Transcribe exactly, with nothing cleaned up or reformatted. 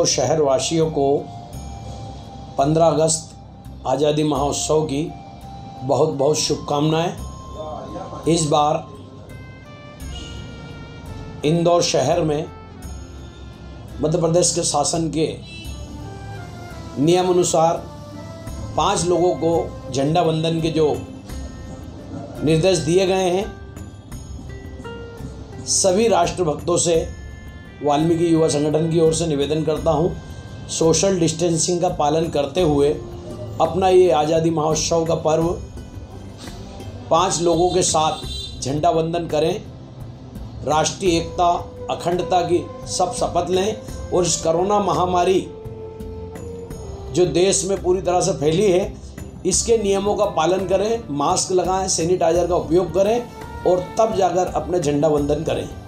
इंदौर शहर वासियों को पंद्रह अगस्त आज़ादी महोत्सव की बहुत बहुत शुभकामनाएं। इस बार इंदौर शहर में मध्य प्रदेश के शासन के नियम अनुसार पांच लोगों को झंडा वंदन के जो निर्देश दिए गए हैं, सभी राष्ट्रभक्तों से वाल्मीकि युवा संगठन की ओर से निवेदन करता हूं, सोशल डिस्टेंसिंग का पालन करते हुए अपना ये आज़ादी महोत्सव का पर्व पांच लोगों के साथ झंडा वंदन करें, राष्ट्रीय एकता अखंडता की सब शपथ लें और इस कोरोना महामारी जो देश में पूरी तरह से फैली है, इसके नियमों का पालन करें, मास्क लगाएं, सैनिटाइजर का उपयोग करें और तब जाकर अपने झंडा वंदन करें।